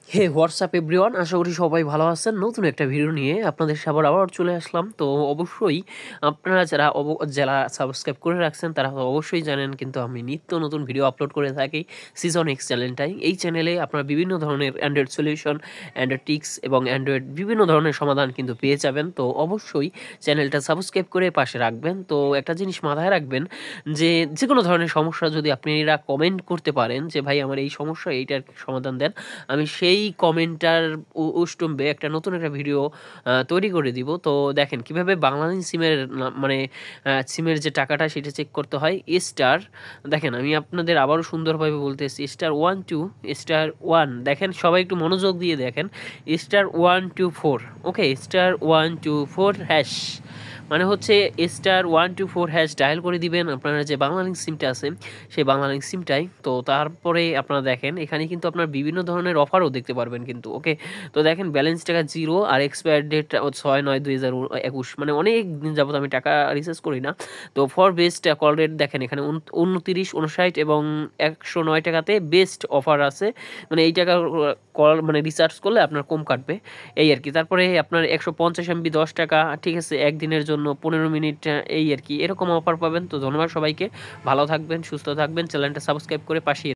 হে WhatsApp everyone, আশা করি সবাই ভালো আছেন। নতুন একটা ভিডিও নিয়ে আপনাদের সামনে আবার চলে আসলাম। তো অবশ্যই আপনারা যারা সাবস্ক্রাইব করে রাখছেন তারা তো অবশ্যই জানেন, কিন্তু আমি নিত্য নতুন ভিডিও আপলোড করে থাকি সিজন এক্স চ্যানেলটাই। এই চ্যানেলে আপনারা বিভিন্ন ধরনের অ্যান্ড্রয়েড সলিউশন, অ্যান্ড্রয়েড টিক্স এবং অ্যান্ড্রয়েড বিভিন্ন ধরনের সমাধান কিন্তু পেয়ে যাবেন। তো অবশ্যই চ্যানেলটা সাবস্ক্রাইব করে পাশে রাখবেন। তো একটা জিনিস মাথায় রাখবেন যে যেকোনো ধরনের সমস্যা যদি আপনারা কমেন্ট করতে পারেন যে ভাই আমার এই সমস্যা, এইটার সমাধান দেন, আমি সেই কমেন্টটার উষ্টম্বে নতুন একটা ভিডিও তৈরি করে দিব। তো দেখেন কিভাবে বাংলালিংক সিমের মানে সিমের যে টাকাটা সেটা চেক করতে হয়। স্টার, দেখেন আমি আপনাদের আবারও সুন্দরভাবে বলতেছি, *1 2 *1, দেখেন সবাই একটু মনোযোগ দিয়ে দেখেন, *1 2 4, ওকে, *1 2 4 হ্যাশ, মানে হচ্ছে *1 2 4 হ্যাশ ডায়াল করে দিবেন আপনারা যে বাংলালিংক সিমটা আছে সেই বাংলালিংক সিমটাই। তো তারপরে আপনারা দেখেন এখানে কিন্তু আপনার বিভিন্ন ধরনের অফারও দেখতে পারবেন কিন্তু, ওকে। তো দেখেন ব্যালেন্স টাকা 0 আর এক্সপায়ার ডেট 6/9/2021, মানে অনেক দিন যাবত আমি টাকা রিচার্জ করি না। তো ফর বেস্ট কল রেট দেখেন এখানে 29, 59 এবং 109 টাকাতে বেস্ট অফার আছে। মানে এই টাকা কল মানে রিচার্জ করলে আপনার কম কাটবে, এই আর কি। তারপরে আপনার 150 MB 10 টাকা, ঠিক আছে, একদিনের জন্য 15 মিনিট, এই আর কি, এরকম অফার পাবেন। তো ধন্যবাদ সবাইকে, ভালো থাকবেন, সুস্থ থাকবেন, চ্যানেলটা সাবস্ক্রাইব করে পাশে